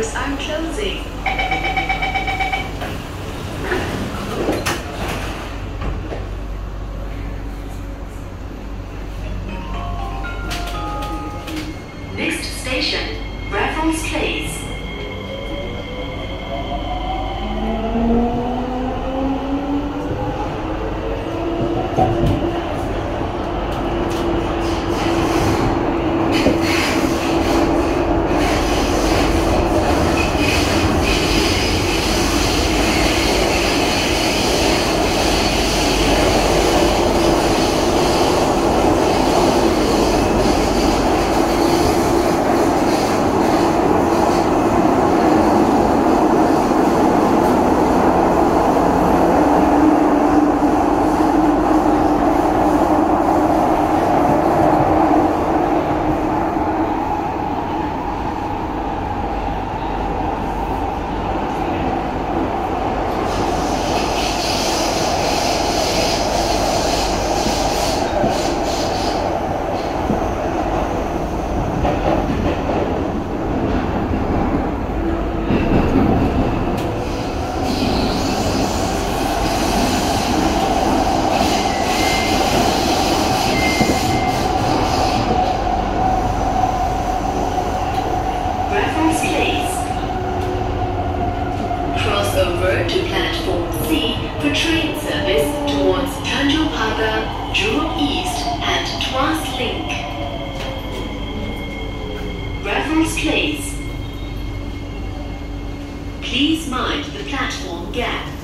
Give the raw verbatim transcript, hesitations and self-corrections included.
Doors are closing. Next station, Raffles Place. Over to platform C for train service towards Tanjung Pagar, Jurong East and Tuas Link. Raffles Place. Please mind the platform gap.